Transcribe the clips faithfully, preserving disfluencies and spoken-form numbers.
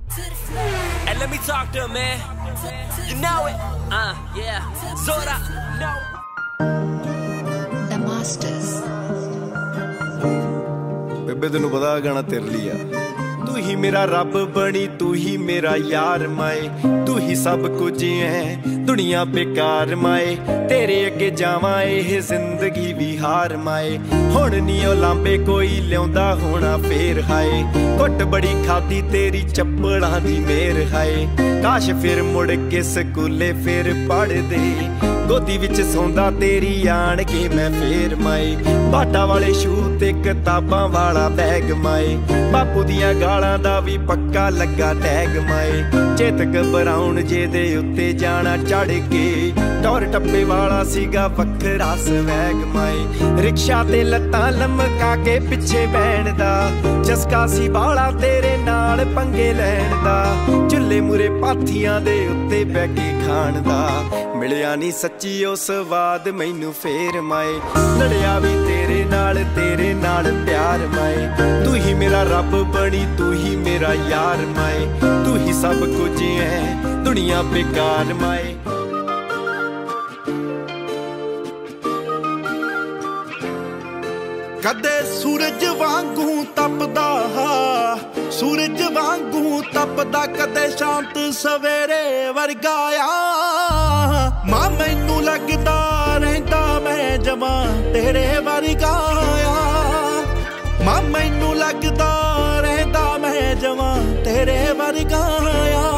And let me talk to him, man. You know it. Uh, yeah. Zora, no. The Masters. ਬੇਬੇ ਤੈਨੂੰ ਪਤਾ ਗਾਣਾ ਤੇਰੇ ਲਈ ਆ। ਤੂੰ ਹੀ ਮੇਰਾ ਰੱਬ ਬਣੀ, ਤੂੰ ਹੀ ਮੇਰਾ ਯਾਰ ਮਾਏ, ਤੂੰ ਹੀ ਸਭ ਕੁਝ ਐ ਦੁਨੀਆ ਬੇਕਾਰ ਮਾਏ। ਤੇਰੇ ਅੱਗੇ ਜਾਵਾਂ ਇਹ ਜ਼ਿੰਦਗੀ ਵੀ ਹਾਰ ਮਾਏ। ਹੁਣ ਨੀ ਉਹ ਲਾਂਬੇ ਕੋਈ ਲਿਆਉਂਦਾ ਹੋਣਾ ਫੇਰ ਹਾਏ। ਘੁੱਟ ਬੜੀ ਖਾਦੀ ਤੇਰੀ ਚੱਪਲਾਂ ਦੀ ਮੇਰ ਹਾਏ। ਕਾਸ਼ ਫਿਰ ਮੁੜ ਕੇ ਸਕੂਲੇ ਫਿਰ ਪੜ੍ਹਦੇ, ਗੋਦੀ ਵਿੱਚ ਸੌਂਦਾ ਤੇਰੀ ਆਣ ਕੇ ਮੈਂ ਫੇਰ ਮਾਏ। ਬਾਟਾ ਵਾਲੇ ਸ਼ੂ ਤੇ ਕਿਤਾਬਾਂ ਵਾਲਾ ਬੈਗ ਮਾਏ। ਬਾਪੂ ਦੀਆਂ ਗਾਲਾਂ ਦਾ ਵੀ ਪੱਕਾ ਲੱਗਾ ਟੈਗ ਮਾਏ। ਚੇਤਕ ਬਰਾਉਨ ਜੇ ਦੇ ਉੱਤੇ ਜਾਣਾ ਚੜ ਕੇ, ਟੌਰ ਟੱਪੇ ਵਾਲਾ ਸੀਗਾ ਵੱਖਰਾ ਸਵੈਗ ਮਾਏ। ਰਿਕਸ਼ਾ ਤੇ ਲੱਤਾਂ ਲਮਕਾ ਕੇ ਪਿੱਛੇ ਬਹਿਣ ਦਾ ਚਸਕਾ ਸੀ ਵਾਲਾ ਤੇਰੇ ਨਾਲ ਪੰਗੇ ਲੈਣ ਦਾ। ਚੁੱਲ੍ਹੇ ਮੂਰੇ ਪਾਥੀਆਂ ਦੇ ਉੱਤੇ ਬਹਿ ਕੇ ਖਾਣ ਦਾ ਮਿਲਿਆ ਨੀ ਸੱਚੀ ਉਹ ਸਵਾਦ ਮੈਨੂੰ ਫੇਰ ਮਾਏ। ਲੜਿਆ ਵੀ ਤੇਰੇ ਨਾਲ ਤੇਰੇ ਨਾਲ ਪਿਆਰ ਮਾਏ। ਤੂੰ ਹੀ ਮੇਰਾ ਰੱਬ ਬਣੀ, ਤੂੰ ਹੀ ਮੇਰਾ ਯਾਰ ਮਾਏ। ਤੂੰ ਹੀ ਸਭ ਕੁਝ ਐ ਦੁਨੀਆ ਬੇਕਾਰ ਮਾਏ। ਕਦੇ ਸੂਰਜ ਵਾਂਗੂ ਤਪਦਾ, ਸੂਰਜ ਵਾਂਗੂ ਤਪਦਾ, ਕਦੇ ਸ਼ਾਂਤ ਸਵੇਰੇ ਵਰਗਾ ਆ। ਮਾਂ ਮੈਨੂੰ ਲੱਗਦਾ ਰਹਿੰਦਾ ਮੈਂ ਜਮਾਂ ਤੇਰੇ ਵਰਗਾ ਆ। ਮਾਂ ਮੈਨੂੰ ਲੱਗਦਾ ਰਹਿੰਦਾ ਮੈਂ ਜਮਾਂ ਤੇਰੇ ਵਰਗਾ ਆ।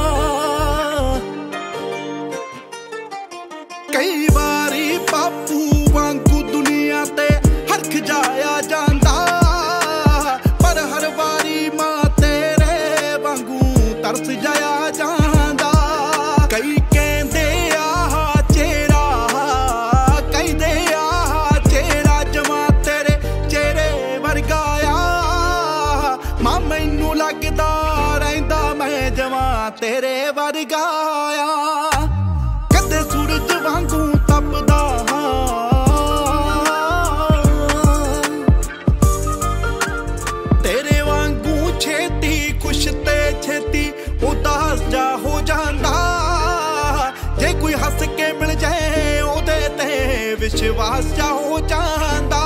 ਕਈ ਵਾਰੀ ਬਾਪੂ ਵਾਂਗੂ ਦੁਨੀਆ ਤੇ ਹਰਖ ਜਾਇਆ ਜਾਂਦਾ, ਪਰ ਹਰ ਵਾਰੀ ਮਾਂ ਤੇਰੇ ਵਾਂਗੂ ਤਰਸ ਜਾਇਆ ਜਾਂਦਾ। ਕਈ ਕਹਿੰਦੇ ਆਹ ਚਿਹਰਾ, ਕਹਿੰਦੇ ਆਹ ਚਿਹਰਾ ਜਮਾਂ ਤੇਰੇ ਚਿਹਰੇ ਵਰਗਾ ਆ। ਮਾਂ ਮੈਨੂੰ ਲੱਗਦਾ ਰਹਿੰਦਾ ਮੈਂ ਜਮਾਂ ਤੇਰੇ ਵਰਗਾ ਆ। ਕਦੇ ਸੂਰਜ ਵਾਂਗੂ ਤਪਦਾ, ਤੇਰੇ ਵਾਂਗੂ ਛੇਤੀ ਖੁਸ਼ ਤੇ ਛੇਤੀ ਉਦਾਸ ਜਾ ਹੋ ਜਾਂਦਾ। ਜੇ ਕੋਈ ਹੱਸ ਕੇ ਮਿਲ ਜਾਏ ਉਹਦੇ ਤੇ ਵਿਸ਼ਵਾਸ ਜਾ ਹੋ ਜਾਂਦਾ।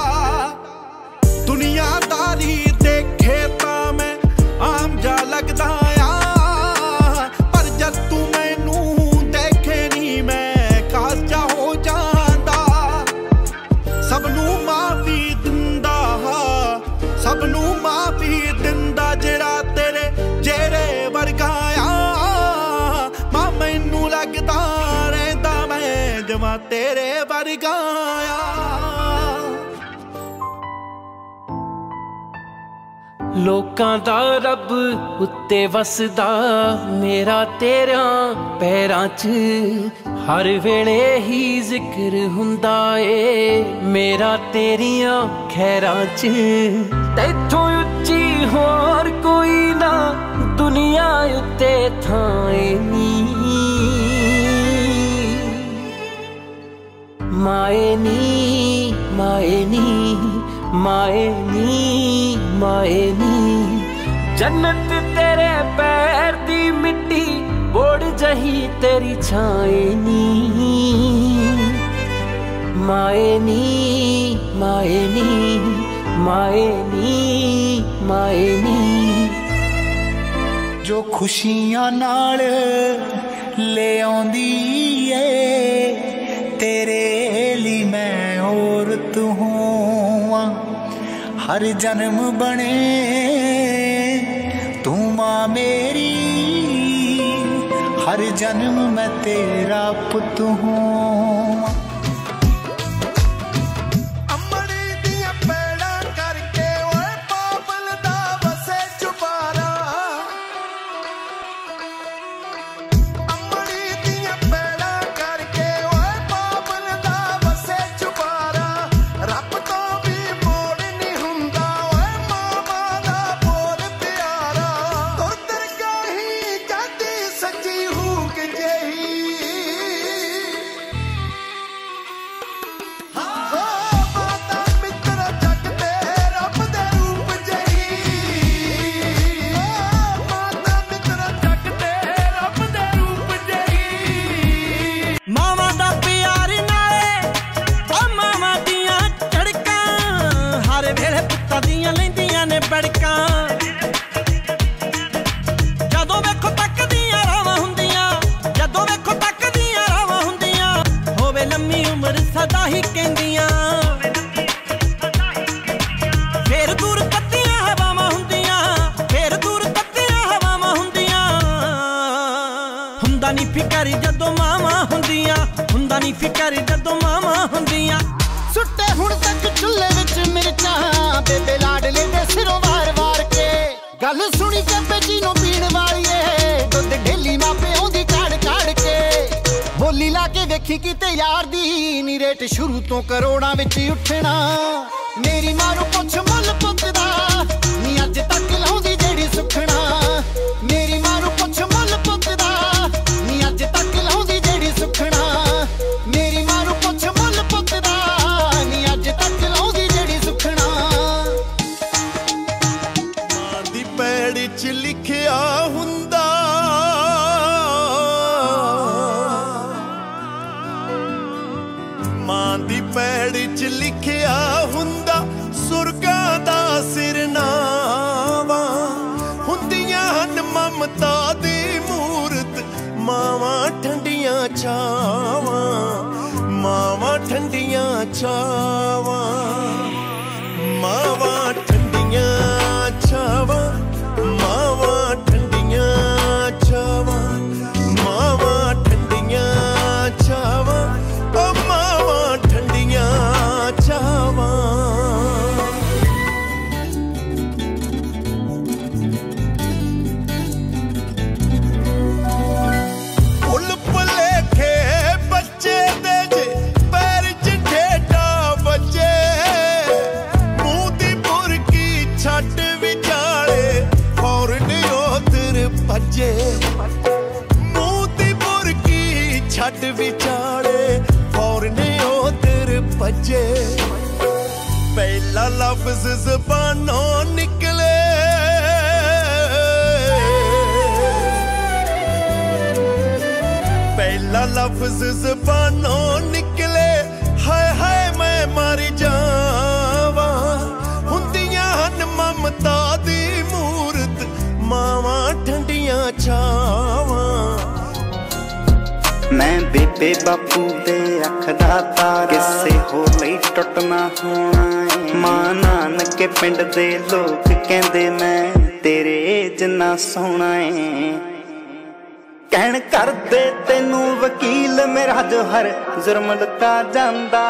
ਦੁਨੀਆਦਾਰੀ ਦੇਖੇ ਤਾਂ ਮੈਂ ਆਮ ਜਾ ਲੱਗਦਾ ਆ, ਪਰ ਜਦ ਤੂੰ ਮੈਨੂੰ ਦੇਖੇ ਨੀ ਮੈਂ ਖਾਸ ਜਾ ਹੋ ਜਾਂਦਾ। ਸਭ ਨੂੰ ਮਾਫੀ ਦਿੰਦਾ, ਸਭ ਨੂੰ ਮਾਫੀ ਦਿੰਦਾ ਜਿਹੜਾ ਤੇਰੇ ਜਿਹੜੇ ਵਰਗਾ ਆ। ਮਾਂ ਮੈਨੂੰ ਲੱਗਦਾ ਰਹਿੰਦਾ ਮੈਂ ਜਮਾਂ ਤੇਰੇ ਵਰਗਾ ਆ। ਲੋਕਾਂ ਦਾ ਰੱਬ ਉੱਤੇ ਵਸਦਾ, ਮੇਰਾ ਤੇਰਿਆਂ ਪੈਰਾਂ 'ਚ ਹਰ ਵੇਲੇ ਹੀ ਜ਼ਿਕਰ ਹੁੰਦਾ ਏ। ਮੇਰਾ ਤੇਰੀਆਂ ਖੈਰਾਂ 'ਚ ਤੈਥੋਂ ਉੱਚੀ ਹੋਰ ਕੋਈ ਨਾ ਦੁਨੀਆ ਉੱਤੇ ਥਾਂ ਏ ਨੀ। ਮਾਏ ਨੀ ਮਾਏ ਨੀ ਮਾਏ ਨੀ ਮਾਏ ਨੀ, ਜੰਨਤ ਤੇਰੇ ਪੈਰ ਦੀ ਮਿੱਟੀ ਬੋੜ ਜਹੀ ਤੇਰੀ ਛਾਏ ਨੀ। ਮਾਏ ਨੀ ਮਾਏ ਨੀ ਮਾਏ ਨੀ ਮਾਏ ਨੀ। ਜੋ ਖੁਸ਼ੀਆਂ ਨਾਲ ਲੈ ਆਉਂਦੀ ਏ, ਤੇਰੇ ਲਈ ਮੈਂ ਔਰਤ ਹੋਵਾਂ। ਹਰ ਜਨਮ ਬਣੇ ਤੂੰ ਮਾਂ ਮੇਰੀ, हर जन्म मैं तेरा पुत हूँ। नहीं फिकर जदों मावां हुंदियां, हुंदा नहीं फिकर जदों मावां हुंदियां। सुट्टे हुण तक चुल्हे विच मिर्चां, बेबे लाडले दे सिरों वार वार के। गल सुनी कैपेचीनो पीण वालीए, दुध ढेली मापे ओंदी काड़ काड़ के। बोली ला के वेखी किते यार दी, नी रेट शुरू तो करोड़ां विच उठना। मेरी मां नूं पुछ मुल पुत दा, नी अज तक लाउंदी जेड़ी सुखना। मेरी मां नूं पुछ मुल पुत दा, नी अज तक लाउंदी जेड़ी सुखना। मेरी मां नूं पुछ मुल पुत दा, नी अज तक लाउंदी जेड़ी सुखना। मां दी पैड़ च लिखिया हुंदा, मां दी पैड़ च लिखिया हुंदा, सुरगां दा सिरनावा। हुंदियां हन ममता दी मूरत, मावां ठंडियां छावां, मावां ठंडियां छावां, मावां ठंडियां छावां, मावां ठंडियां छावां, मावां ठंडियां छावां, ओ मावां ठंडियां छावां। फुल भुलेखे बच्चे दे जे पैर च ठेडा बजे, मूंह दी बुरकी छट विचाले फौरन उधर भजे। मूंह दी बुरकी छट विचाले फौरन उधर भजे। पहला लफ्ज ज़बानों निकले, पहला लफ्ज ज़बानों निकले, हाय हाय मैं मर जावा। हुंदियां हन ममता दी मूरत, मावां ठंडियां छावां। मैं बेबे बापू दे अख दा तारा, किसे होर लई टुटना होना है। मां नानके पिंड दे लोग कहंदे मैं तेरे जिन्ना सोहना है। कहण करदे तैनू वकील मेरा जो हर जुर्म लुका जांदा,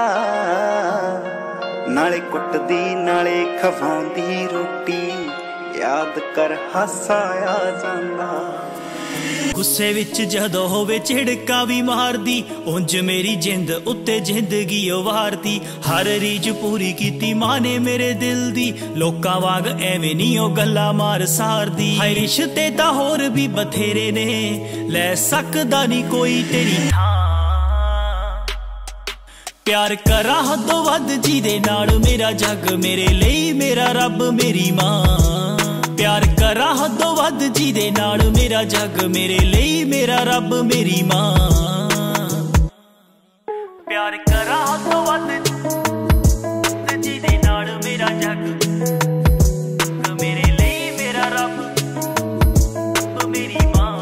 नाले कुटदी नाले खवाउंदी रोटी, याद कर हासा आ जांदा। गुस्से विच जदों होवे झिड़का भी मारदी, उंज मेरी जिंद उत्ते जिंदगी वारदी। हर रीज पूरी कीती मां ने मेरे दिल दी, लोकां वांग एवें नी ओ गल्ला मार सारदी। हाय रिश्ते तां होर भी बथेरे ने, लै सकदा नी कोई तेरी थां। प्यार करा हदों वध जिहदे नाल मेरा जग, मेरे लिए मेरा रब मेरी मां। प्यार करा हदों वध जिहदे नाल मेरा जग, मेरे लिए मेरा रब मेरी मां। प्यार करा हदों वध जिहदे नाल मेरा जग, मेरे लिए मेरा रब मेरी मां।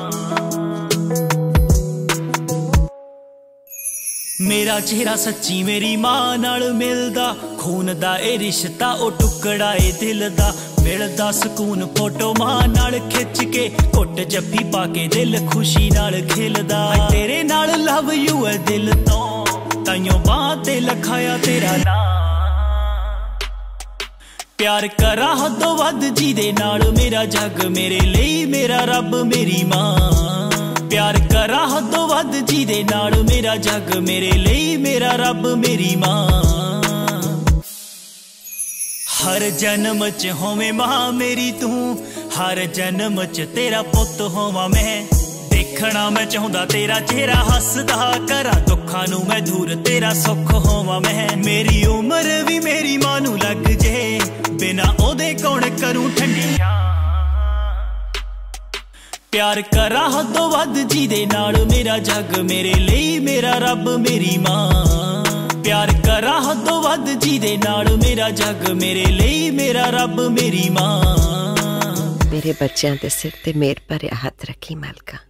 मेरा चेहरा सच्ची मेरी मां नाल मिलदा, खून दा ए रिश्ता ओ टुकड़ा ए दिल दा। मिलदा सकून फोटो मां नाल खिच के, घुट जफ्फी पा के दिल खुशी नाल खिलदा। तेरे नाल लव यू है दिल तो, ताइयों बां ते लखाया तेरा नां। प्यार करा हदों वध जिहदे नाल मेरा जग, मेरे लिए मेरा रब मेरी मां। प्यार करा हदों वध जिहदे नाल मेरा जग, मेरे लिए मेरा रब मेरी मां। हर जन्म च होवे मां मेरी तू, हर जन्म च तेरा पुत होवां मैं। देखना मैं चाहुंदा तेरा चेहरा हसदा, करा दुखां नूं मैं दूर तेरा सुख होवां मैं। मेरी उम्र भी मेरी मां नूं लग जे, बिना ओदे कौन करूं ठंडी छां। प्यार करा हदों वध जिहदे नाल मेरा जग, मेरे लिए मेरा रब मेरी मां। प्यार करा हदों वध जिहदे नाल मेरा जग, मेरे लिए मेरा रब मेरी मां। मेरे बच्चों के सिर ते मेर भरिया हथ रखी मालका।